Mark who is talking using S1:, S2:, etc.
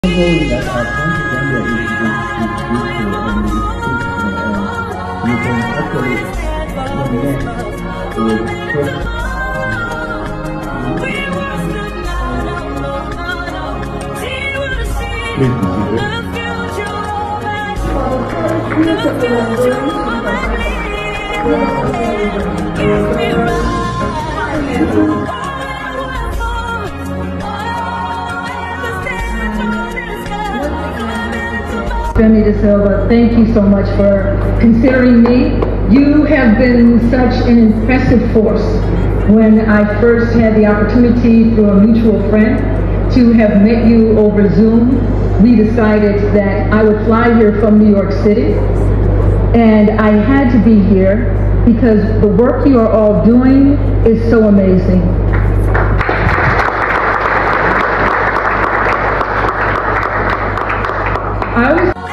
S1: Knowing that our propaganda is useful and you can actually connect with questions. Please be
S2: Femi De Silva, thank you so much for considering me. You have been such an impressive force. When I first had the opportunity through a mutual friend to have met you over Zoom, we decided that I would fly here from New York City, and I had to be here because the work you are all doing is so amazing. I was